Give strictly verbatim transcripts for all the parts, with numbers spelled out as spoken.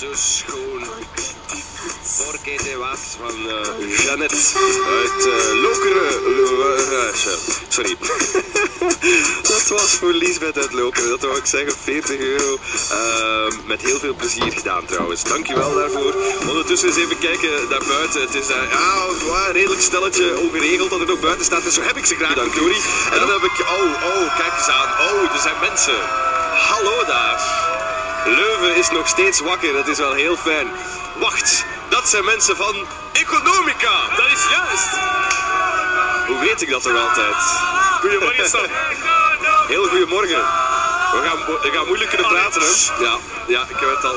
zo schoon. Porque te was van uh, Jeannette uit uh, Lokeren. Uh, sorry. Dat was voor Liesbeth uit Lokeren. Dat wou ik zeggen. veertig euro. Uh, met heel veel plezier gedaan trouwens. Dankjewel daarvoor. Ondertussen eens even kijken naar buiten. Het is uh, ja, een redelijk stelletje ongeregeld dat het ook buiten staat. Dus zo heb ik ze graag. Dank Jori. En dan heb ik... Oh, oh, kijk eens aan. Oh, er zijn mensen. Hallo daar. Leuven is nog steeds wakker. Dat is wel heel fijn. Wacht. Dat zijn mensen van Economica. Dat is juist. Hoe weet ik dat toch altijd? Goedemorgen, Sam. Heel goedemorgen. We gaan, we gaan moeilijk kunnen praten, hè? Ja, ja, ik heb het al.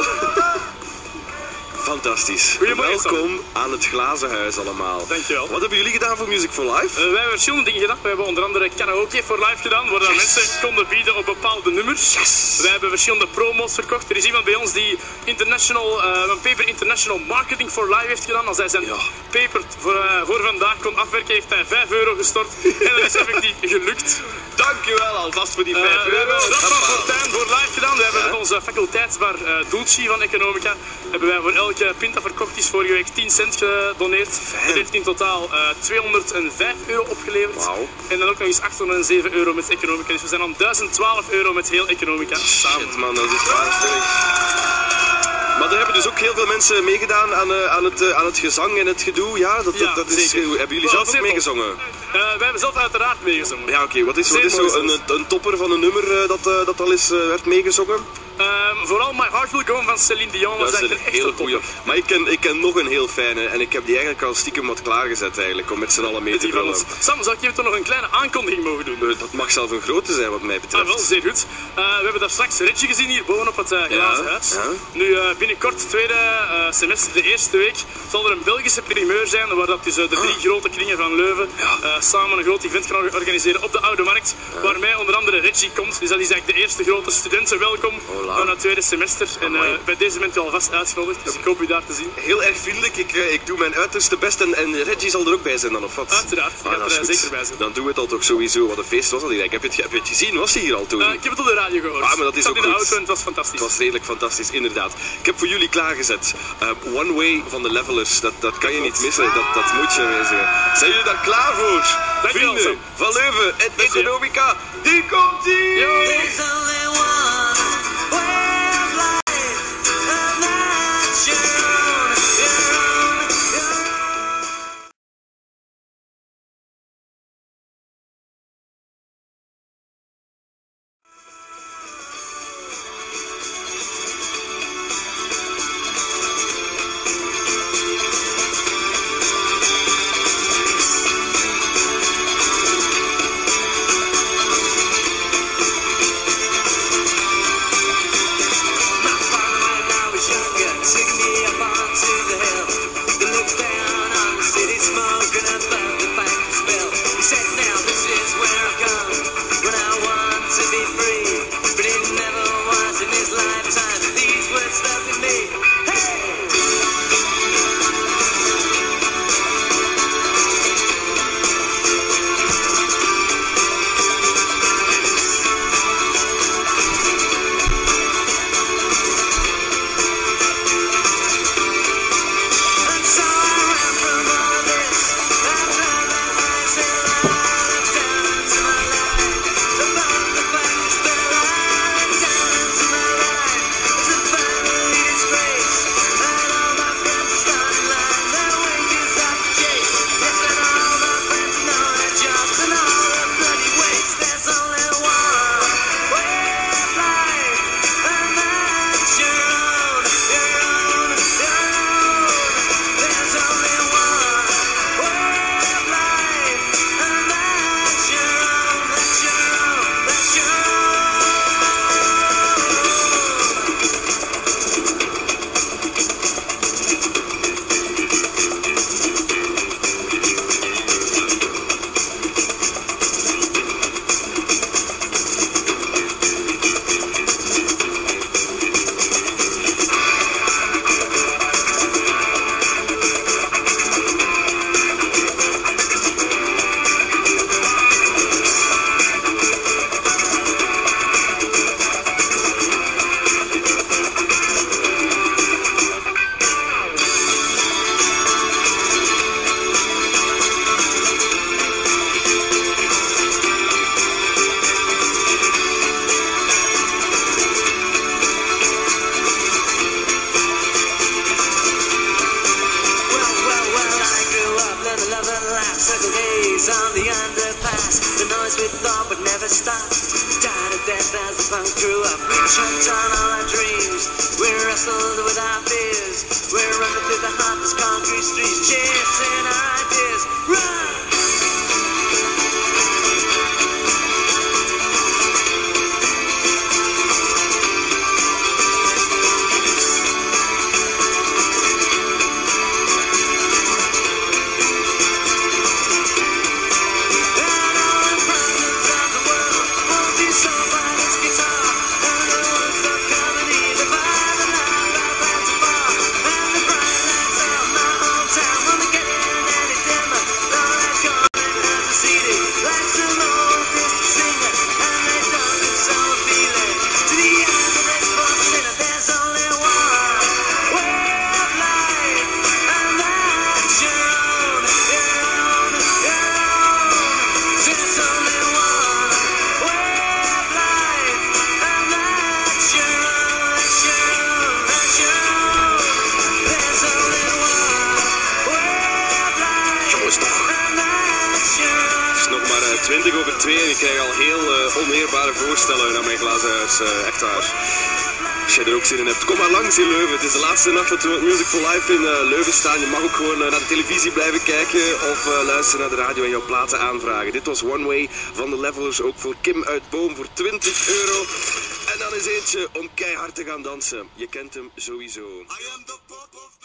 Fantastisch. Welkom aan het Glazen Huis allemaal. Dankjewel. Wat hebben jullie gedaan voor Music for Life? Uh, wij hebben verschillende dingen gedaan. We hebben onder andere karaoke for life gedaan, waar yes. mensen konden bieden op bepaalde nummers. Yes. Wij hebben verschillende promo's verkocht. Er is iemand bij ons die international, uh, een paper International Marketing for Life heeft gedaan. Als hij zijn ja. paper voor, uh, voor vandaag kon afwerken, heeft hij vijf euro gestort. En dat is effectief gelukt. Dankjewel alvast voor die vijf uh, euro. We hebben Rafa Fortuin voor live gedaan. We hebben ja. met onze faculteitsbar uh, Dulci van Economica hebben wij voor elke pint dat verkocht is vorige week tien cent gedoneerd. Dat heeft in totaal uh, tweehonderdvijf euro opgeleverd. Wow. En dan ook nog eens achthonderdzeven euro met Economica. Dus we zijn aan duizend twaalf euro met heel Economica samen. Shit man, dat is waanzinnig. Maar er hebben dus ook heel veel mensen meegedaan aan, uh, aan, het, uh, aan het gezang en het gedoe. Ja, dat, ja, dat is, uh, hebben jullie zelf ook meegezongen? Uh, wij hebben zelf uiteraard meegezongen. Ja, oké. Okay. Wat is, wat is zo een, een topper van een nummer uh, dat, uh, dat al eens uh, werd meegezongen? Um, vooral My Heart Will Go On van Céline Dion. Dat is een hele goeie. Maar ik ken, ik ken nog een heel fijne en ik heb die eigenlijk al stiekem wat klaargezet eigenlijk om met z'n allen mee te brullen. Sam, zou ik je toch nog een kleine aankondiging mogen doen? Uh, dat mag zelf een grote zijn wat mij betreft. Ah, wel, zeer goed. Uh, we hebben daar straks Reggie gezien hier boven op het uh, glazen ja, huis. Ja. Nu uh, binnenkort, tweede uh, semester, de eerste week, zal er een Belgische primeur zijn waar dat dus, uh, de drie ah. grote kringen van Leuven ja. uh, samen een groot event gaan organiseren op de Oude Markt. Ja. Waarmee onder andere Reggie komt. Dus dat is eigenlijk de eerste grote studentenwelkom van het tweede semester. En uh, bij deze bent u alvast uitgenodigd, dus ik hoop u daar te zien. Heel erg vriendelijk, ik, uh, ik doe mijn uiterste best en, en Reggie zal er ook bij zijn dan, of wat? Uiteraard, die ah, gaat er zeker bij zijn. Dan doen we het al toch sowieso, wat een feest was dat hier. Heb je het, heb je het gezien? Was hij hier al toen? Uh, ik heb het op de radio gehoord. Ah, maar dat is ik ook zat in de goed. auto en het was fantastisch. Het was redelijk fantastisch, inderdaad. Ik heb voor jullie klaargezet uh, One Way van de Levelers. Dat, dat kan je niet missen, dat, dat moet je wezen. Zijn jullie daar klaar voor? Dank Vrienden je van Leuven en Economica, die komt-ie! and grew up. We choked on all our dreams. We wrestled with our fears. We're running through the hottest concrete streets, chasing our ideas. Run! twintig over twee en ik krijg al heel uh, onweerbare voorstellen naar mijn glazen huis. Uh, echt waar. Als jij er ook zin in hebt, kom maar langs in Leuven. Het is de laatste nacht dat we met Music for Life in uh, Leuven staan. Je mag ook gewoon uh, naar de televisie blijven kijken of uh, luisteren naar de radio en jouw platen aanvragen. Dit was One Way van de Levelers, ook voor Kim uit Boom voor twintig euro. En dan is eentje om keihard te gaan dansen. Je kent hem sowieso. I am the pop of